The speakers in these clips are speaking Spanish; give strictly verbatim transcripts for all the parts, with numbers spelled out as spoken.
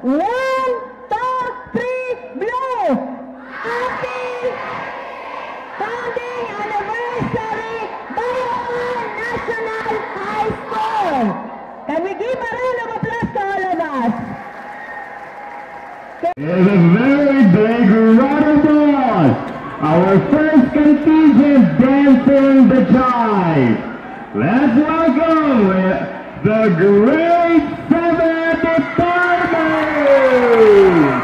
One, two, three, blue! Happy founding anniversary Bayoan National High School! Can we give a round of applause to all of us? It's a very big round of applause! Our first contingent dancing the jive! Let's welcome the grade seven department!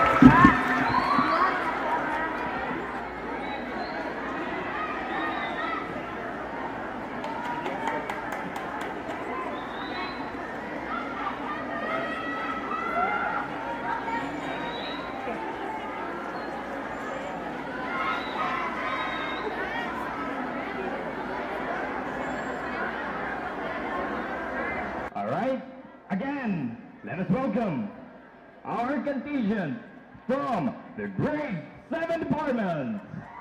All right, again, let us welcome our contingent from the grade seven department.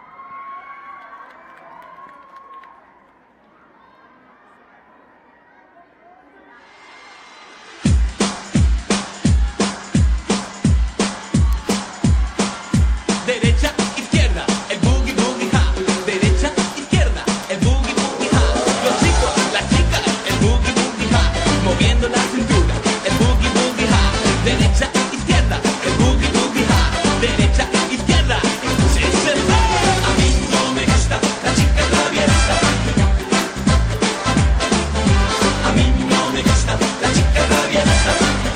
Derecha, izquierda, el boogie boogie ha. Derecha, izquierda, el boogie boogie ha. Los chicos, las chicas, el boogie boogie ha. Moviendo la cintura, el boogie boogie ha. Derecha, izquierda, el boogie boogie ha. Derecha, izquierda, sí se va. A mí no me gusta la chica traviesa. A mí no me gusta la chica traviesa.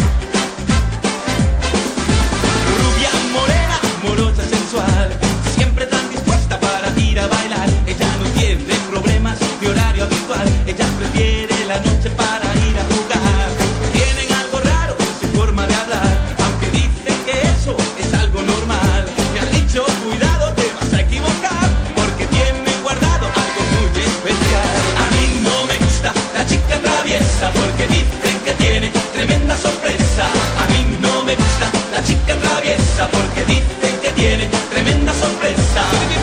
Rubia, morena, morocha, sensual, siempre tan dispuesta para ir a bailar. Ella no tiene problemas de horario habitual. Ella prefiere la noche para ir a jugar. Tienen algo raro en su forma de hablar, aunque dicen que eso es algo normal. Me han dicho, cuidado, te vas a equivocar, porque tiene guardado algo muy especial. A mí no me gusta la chica traviesa, porque dicen que tiene tremenda sorpresa. A mí no me gusta la chica traviesa, porque dicen que tiene tremenda sorpresa.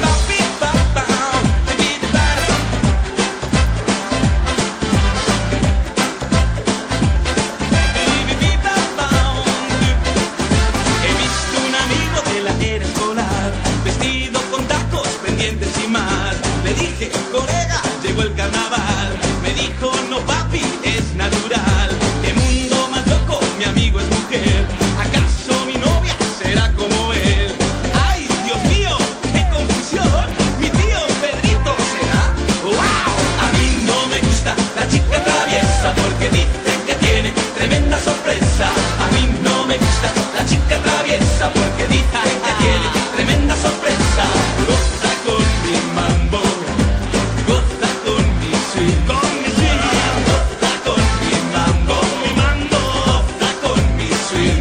He visto un amigo de la era escolar, vestido con tacos, pendientes y más. Le dije, colega, llegó el carnaval. Me dijo, no papi, es natural. Qué mundo más loco, mi amigo es mujer. ¿Acaso mi novia será como él? ¡Ay, Dios mío, qué confusión! ¿Mi tío Pedrito será? ¡Wow! A mí no me gusta la chica traviesa, porque dicen que tiene tremenda sorpresa. A mí no me gusta la chica traviesa, porque dicen que tiene tremenda sorpresa. Goza con mi mambo, goza con mi swing, con mi swing. Goza con mi mambo, mi mambo, goza con mi swing.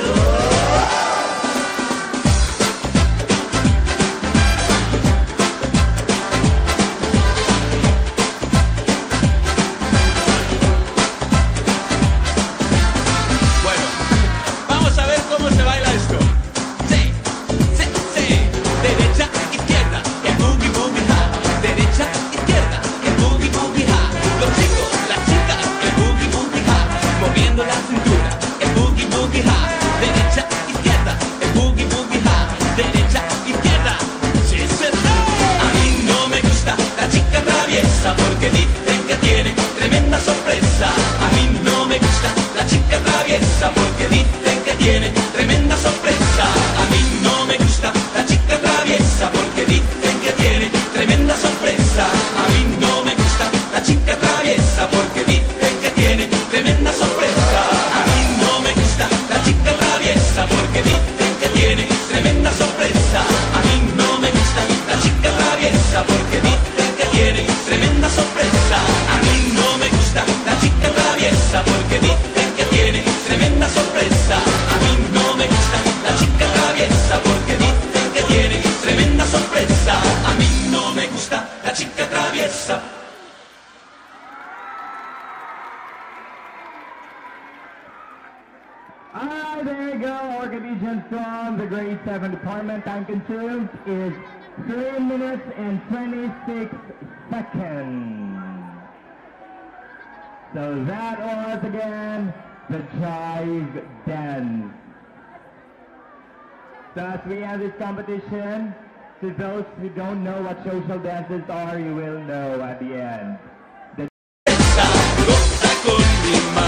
Bueno, vamos a ver cómo se baila esto. Sí, sí, sí. Derecha, izquierda, el boogie boogie ha. Derecha, izquierda, el boogie boogie ha. Los chicos, las chicas, el boogie boogie ha. Moviendo la cintura, el boogie boogie ha. Derecha, izquierda, el boogie boogie ha. Derecha, izquierda, sí se va. A mí no me gusta la chica traviesa, porque dicen que tiene tremenda sorpresa. A mí no me gusta la chica traviesa, porque dicen que tiene tremenda sorpresa. A mí no me gusta la chica traviesa, porque dicen que tiene tremenda sorpresa. A mí no me gusta la chica traviesa, porque dicen que tiene tremenda sorpresa. A mí no me gusta la chica traviesa, porque dicen que tiene tremenda sorpresa. A mí no me gusta la chica traviesa, porque dicen que tiene tremenda sorpresa. A mí no me gusta la chica traviesa, porque dicen que tiene tremenda sorpresa. A mí no me gusta la chica traviesa, porque dicen que tiene tremenda sorpresa. A mí no me gusta la chica traviesa. Ah, there you go. Our contingent from the grade seven department. Time consumed is three minutes and twenty-six seconds. So that was again the jive dance. So as we have this competition, to those who don't know what social dances are, you will know at the end. Goza con mi